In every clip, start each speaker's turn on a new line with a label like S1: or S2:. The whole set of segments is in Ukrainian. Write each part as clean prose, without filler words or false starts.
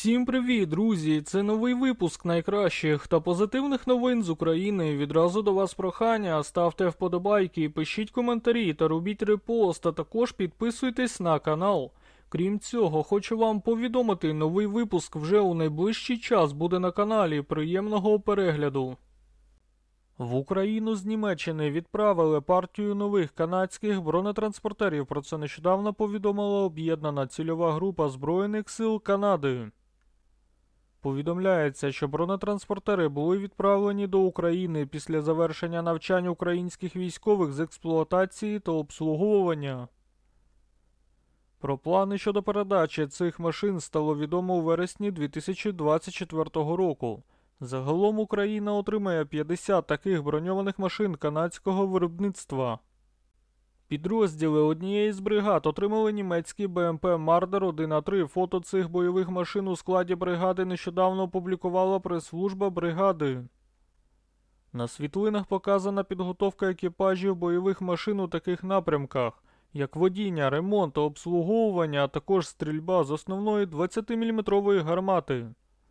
S1: Всім привіт, друзі! Це новий випуск найкращих та позитивних новин з України. Відразу до вас прохання, ставте вподобайки, пишіть коментарі та робіть репост, а також підписуйтесь на канал. Крім цього, хочу вам повідомити, новий випуск вже у найближчий час буде на каналі. Приємного перегляду! В Україну з Німеччини відправили партію нових канадських бронетранспортерів. Про це нещодавно повідомила об'єднана цільова група Збройних сил Канади. Повідомляється, що бронетранспортери були відправлені до України після завершення навчань українських військових з експлуатації та обслуговування. Про плани щодо передачі цих машин стало відомо у вересні 2024 року. Загалом Україна отримає 50 таких броньованих машин канадського виробництва. Підрозділи однієї з бригад отримали німецькі БМП Мардер 1А3. Фото цих бойових машин у складі бригади нещодавно опублікувала прес-служба бригади. На світлинах показана підготовка екіпажів бойових машин у таких напрямках, як водіння, ремонт та обслуговування, а також стрільба з основної 20-мм гармати.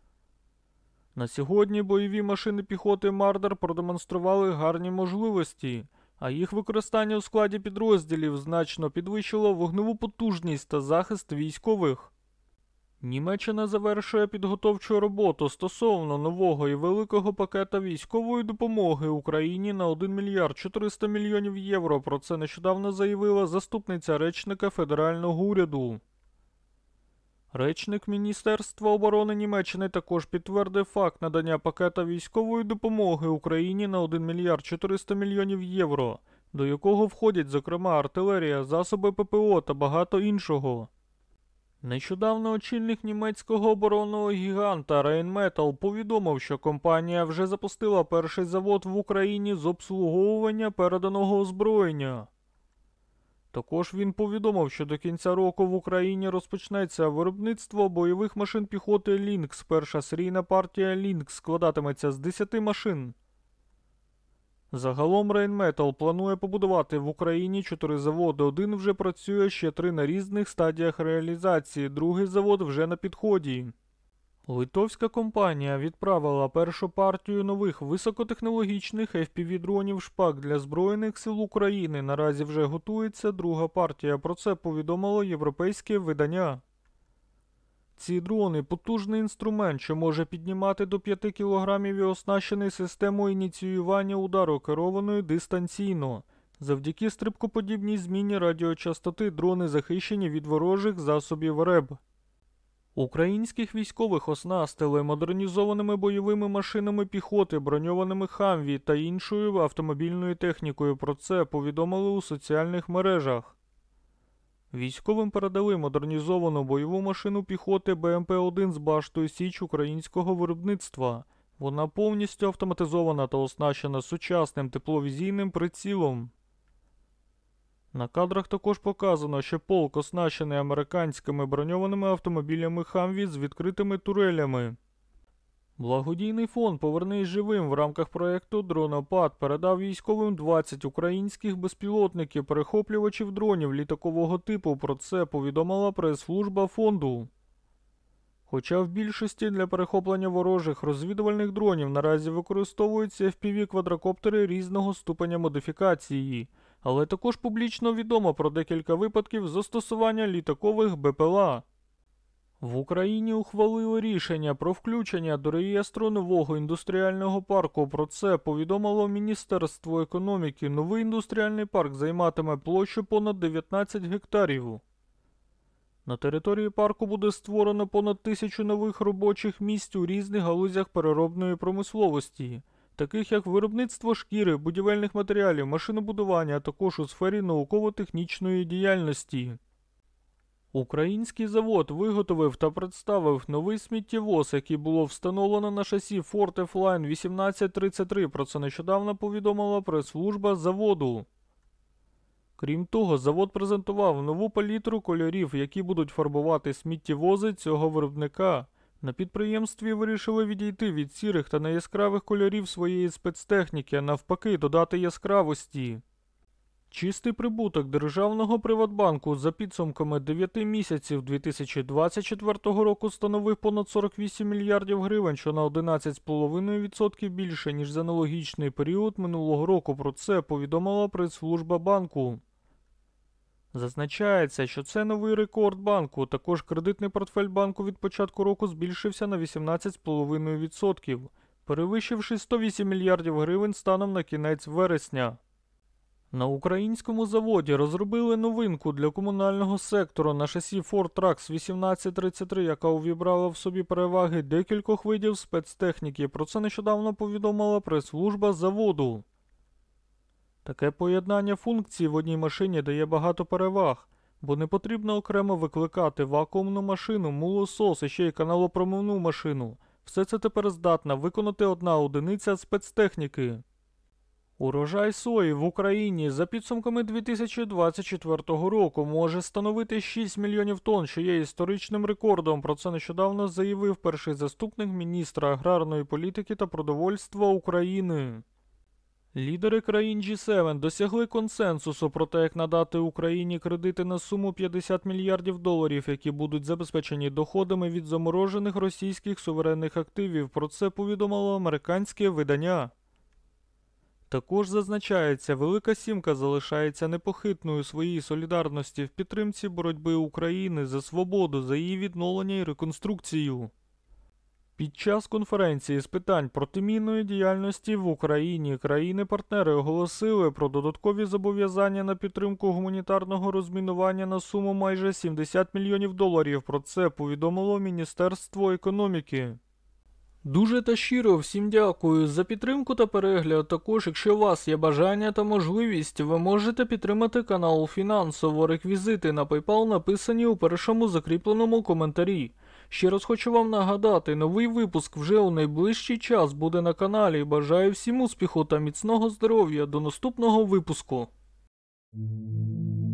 S1: На сьогодні бойові машини піхоти Мардер продемонстрували гарні можливості, а їх використання у складі підрозділів значно підвищило вогневу потужність та захист військових. Німеччина завершує підготовчу роботу стосовно нового і великого пакета військової допомоги Україні на 1 мільярд 400 мільйонів євро. Про це нещодавно заявила заступниця речника федерального уряду. Речник Міністерства оборони Німеччини також підтвердив факт надання пакета військової допомоги Україні на 1 мільярд 400 мільйонів євро, до якого входять, зокрема, артилерія, засоби ППО та багато іншого. Нещодавно очільник німецького оборонного гіганта Rheinmetall повідомив, що компанія вже запустила перший завод в Україні з обслуговування переданого озброєння. Також він повідомив, що до кінця року в Україні розпочнеться виробництво бойових машин піхоти Lynx. Перша серійна партія Lynx складатиметься з 10 машин. Загалом Rheinmetall планує побудувати в Україні 4 заводи. Один вже працює, ще 3 на різних стадіях реалізації, другий завод вже на підході. Литовська компанія відправила першу партію нових високотехнологічних FPV-дронів «Шпак» для Збройних сил України. Наразі вже готується друга партія. Про це повідомило європейське видання. Ці дрони – потужний інструмент, що може піднімати до 5 кг і оснащений системою ініціювання удару, керованою дистанційно. Завдяки стрибкоподібній зміні радіочастоти дрони захищені від ворожих засобів РЕБ. Українських військових оснастили модернізованими бойовими машинами піхоти, броньованими «Хамві» та іншою автомобільною технікою. Про це повідомили у соціальних мережах. Військовим передали модернізовану бойову машину піхоти БМП-1 з баштою «Січ» українського виробництва. Вона повністю автоматизована та оснащена сучасним тепловізійним прицілом. На кадрах також показано, що полк оснащений американськими броньованими автомобілями «Хамві» з відкритими турелями. Благодійний фонд «Повернись живим» в рамках проєкту «Дронопад» передав військовим 20 українських безпілотників, перехоплювачів дронів літакового типу. Про це повідомила прес-служба фонду. Хоча в більшості для перехоплення ворожих розвідувальних дронів наразі використовуються FPV-квадрокоптери різного ступеня модифікації, але також публічно відомо про декілька випадків застосування літакових БПЛА. В Україні ухвалили рішення про включення до реєстру нового індустріального парку. Про це повідомило Міністерство економіки. Новий індустріальний парк займатиме площу понад 19 гектарів. На території парку буде створено понад 1000 нових робочих місць у різних галузях переробної промисловості, таких як виробництво шкіри, будівельних матеріалів, машинобудування, а також у сфері науково-технічної діяльності. Український завод виготовив та представив новий сміттєвоз, який було встановлено на шасі Ford F-Line 1833. Про це нещодавно повідомила прес-служба заводу. Крім того, завод презентував нову палітру кольорів, які будуть фарбувати сміттєвози цього виробника. На підприємстві вирішили відійти від сірих та неяскравих кольорів своєї спецтехніки, а навпаки додати яскравості. Чистий прибуток державного Приватбанку за підсумками 9 місяців 2024 року становив понад 48 мільярдів гривень, що на 11,5% більше, ніж за аналогічний період минулого року. Про це повідомила прес-служба банку. Зазначається, що це новий рекорд банку. Також кредитний портфель банку від початку року збільшився на 18,5%, перевищивши 108 мільярдів гривень станом на кінець вересня. На українському заводі розробили новинку для комунального сектору на шасі Ford Trucks 1833, яка увібрала в собі переваги декількох видів спецтехніки. Про це нещодавно повідомила прес-служба заводу. Таке поєднання функцій в одній машині дає багато переваг, бо не потрібно окремо викликати вакуумну машину, мулосос і ще й каналопромивну машину. Все це тепер здатна виконати одна одиниця спецтехніки. Урожай сої в Україні за підсумками 2024 року може становити 6 мільйонів тонн, що є історичним рекордом. Про це нещодавно заявив перший заступник міністра аграрної політики та продовольства України. Лідери країн G7 досягли консенсусу про те, як надати Україні кредити на суму 50 мільярдів доларів, які будуть забезпечені доходами від заморожених російських суверенних активів. Про це повідомило американське видання. Також зазначається, Велика Сімка залишається непохитною у своїй солідарності в підтримці боротьби України за свободу, за її відновлення і реконструкцію. Під час конференції з питань протимінної діяльності в Україні країни-партнери оголосили про додаткові зобов'язання на підтримку гуманітарного розмінування на суму майже 70 мільйонів доларів. Про це повідомило Міністерство економіки. Дуже та щиро всім дякую за підтримку та перегляд. Також, якщо у вас є бажання та можливість, ви можете підтримати канал фінансово. Реквізити на PayPal написані у першому закріпленому коментарі. Ще раз хочу вам нагадати, новий випуск вже у найближчий час буде на каналі. Бажаю всім успіху та міцного здоров'я. До наступного випуску.